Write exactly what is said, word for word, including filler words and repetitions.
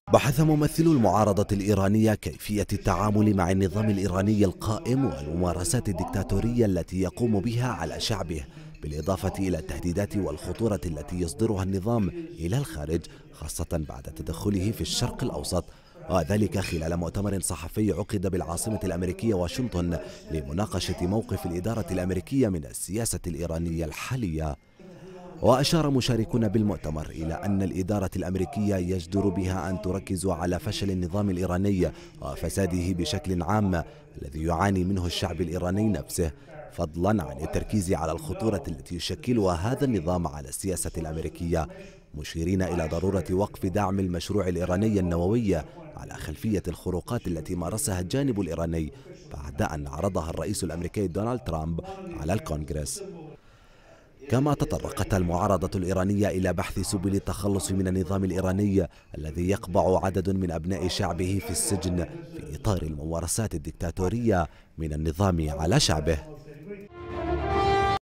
بحث ممثلو المعارضة الإيرانية كيفية التعامل مع النظام الإيراني القائم والممارسات الدكتاتورية التي يقوم بها على شعبه، بالإضافة إلى التهديدات والخطورة التي يصدرها النظام إلى الخارج، خاصة بعد تدخله في الشرق الأوسط، وذلك خلال مؤتمر صحفي عقد بالعاصمة الأمريكية واشنطن لمناقشة موقف الإدارة الأمريكية من السياسة الإيرانية الحالية. وأشار مشاركون بالمؤتمر إلى أن الإدارة الأمريكية يجدر بها أن تركز على فشل النظام الإيراني وفساده بشكل عام الذي يعاني منه الشعب الإيراني نفسه، فضلا عن التركيز على الخطورة التي يشكلها هذا النظام على السياسة الأمريكية، مشيرين إلى ضرورة وقف دعم المشروع الإيراني النووي على خلفية الخروقات التي مارسها الجانب الإيراني بعد أن عرضها الرئيس الأمريكي دونالد ترامب على الكونغرس. كما تطرقت المعارضة الإيرانية إلى بحث سبل التخلص من النظام الإيراني الذي يقبع عدد من أبناء شعبه في السجن في إطار الممارسات الدكتاتورية من النظام على شعبه.